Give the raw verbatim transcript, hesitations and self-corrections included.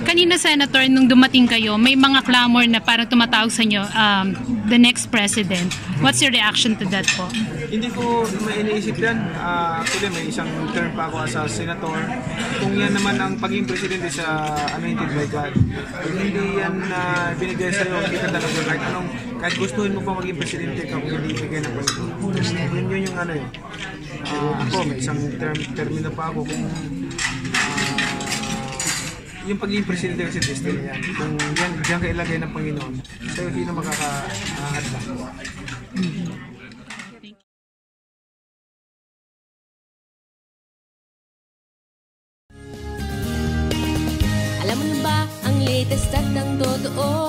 Kanina, Senator, nung dumating kayo, may mga clamor na parang tumatawag sa inyo, um, the next president. What's your reaction to that po? Hindi ko may iniisip yan. Uh, actually, may isang term pa ako as a senator. Kung yan naman ang pagiging presidente sa anointed by God, kung hindi yan uh, binigay sa'yo, hindi ka talaga kahit anong, kahit gustuhin mo pa maging presidente ka, kung hindi ibigay ng presidente. Yun yun yung ano yun. Uh, ako, may isang term, termino pa ako kung yung pagiging presidente kasi destiny yan. Kung yan, diyan ka ilagay ng Panginoon, sa'yo sino makaka-hadlang. Alam mo na ba ang latest at ang totoo?